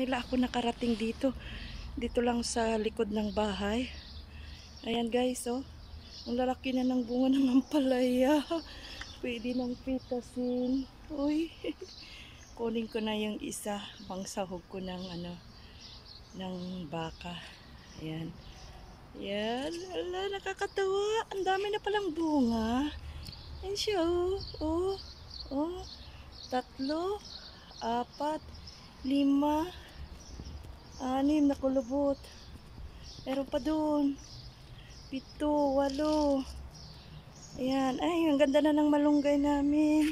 ngayon lang ako nakarating dito. Dito lang sa likod ng bahay. Ayan guys, oh. Ang lalaki na ng bunga ng ampalaya. Pwede nang pitasin. Uy. Kunin ko na yung isa. Pangsahog ko ng ng baka. Ayan. Ayan. Ala, nakakatawa. Ang dami na palang bunga. Ayan siya, oh. Oh. Oh. 3, 4, 5, 6 na kulubot. Meron pa doon. 7, 8. Ayan. Ay, ang ganda na ng malunggay namin.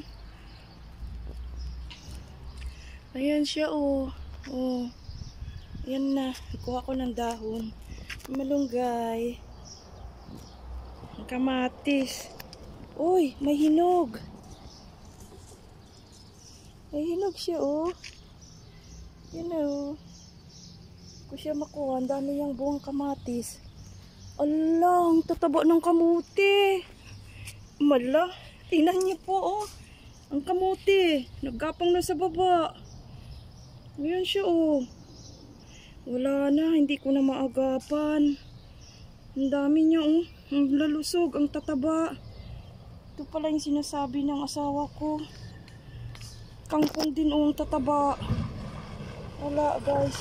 Ayan siya, oh. Oh. Ayan na. Kuha ko ng dahon. Malunggay. Ang kamatis. Uy, may hinog. May hinog siya, oh. Yan, oh. Kung siya makuha, ang dami niyang buwang kamatis. Ala, ang tataba ng kamuti. Mala, tingnan niyo po, oh. Ang kamuti, naggapang na sa baba. Ayan siya, oh. Wala na, hindi ko na maagapan. Ang dami niya, oh. Ang lalusog, ang tataba. Ito pala yung sinasabi ng asawa ko. Kangkong din, oh, ang tataba. Wala, guys.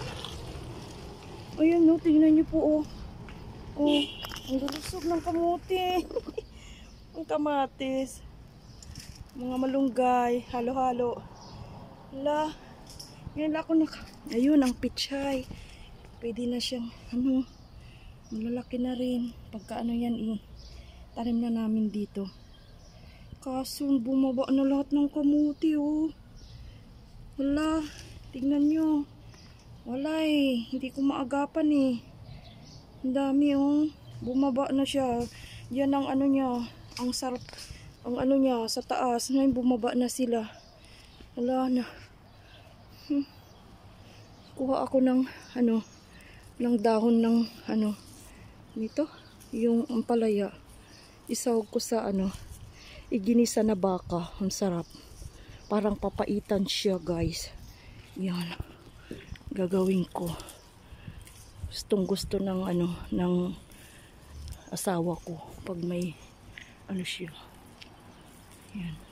Ayan, no, tingnan niyo po, oh. Oh, ang lulusog ng kamuti. Ang kamatis. Mga malunggay, halo-halo. Wala. Ngayon ako ayun, ang pichay. Pwede na siyang, malalaki na rin. Pagka yan, tanim na namin dito. Kaso, bumaba na lahat ng kamuti, oh. Wala. Tingnan nyo. Wala, hindi ko maagapan, Ang dami, oh. Bumaba na siya. Yan ang niya. Ang sarap. Ang niya, sa taas. Ngayon, bumaba na sila. Wala na. Kuha ako ng, ng dahon ng, nito. Yung ampalaya. Isawag ko sa, iginisa na baka. Ang sarap. Parang papaitan siya, guys. Yan. Gagawin ko. Gustong gusto ng, ng asawa ko. Pag may, siya. Yan.